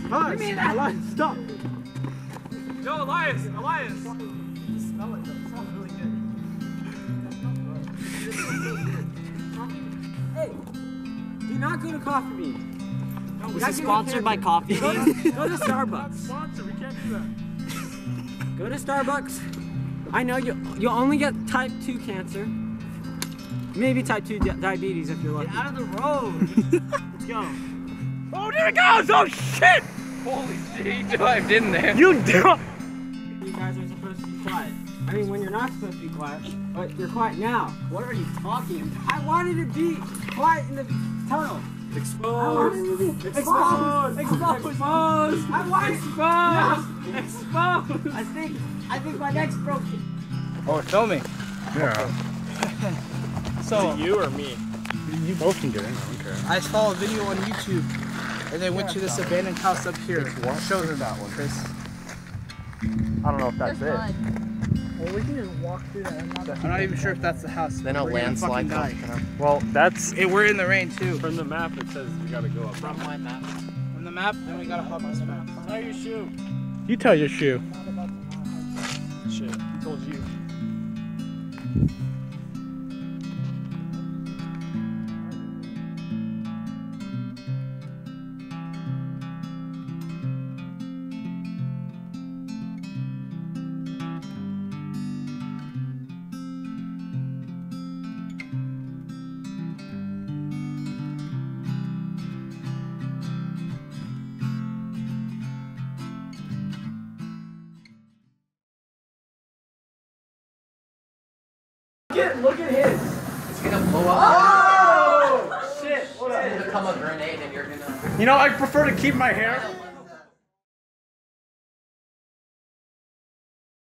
Elias, stop. Yo, Elias. Smell it though. It smells really good. Hey, do not go to Coffee Bean. This is sponsored by Coffee Bean. Go to Starbucks. Sponsor, we can't do that. Go to Starbucks. I know you'll only get type 2 cancer. Maybe type 2 diabetes if you're lucky. Get out of the road. Let's go. Oh, there it goes! Oh, shit! Holy shit, he dived in there. You don't! You guys are supposed to be quiet. I mean, when you're not supposed to be quiet, but you're quiet now. What are you talking about? I wanted to be quiet in the tunnel. Exposed! Exposed! Exposed! I want exposed! I think my neck's broken. Oh, we're filming. Yeah. So, is it you or me? You both can get in, I don't care. I saw a video on YouTube and they went to this abandoned house up here. Show them that one, Chris. I don't know if that's it. Well, we can just walk through that. I'm not even sure if that's the house. Then a landslide comes. Well, that's... We're in the rain too. From the map, it says you gotta go up. From my map. From the map, then we gotta hop on this map. Tie your shoe. You tie your shoe. Shit, I told you. Look at his. It's gonna blow up. Oh! Shit. It's gonna become a grenade and you're gonna... You know, I prefer to keep my hair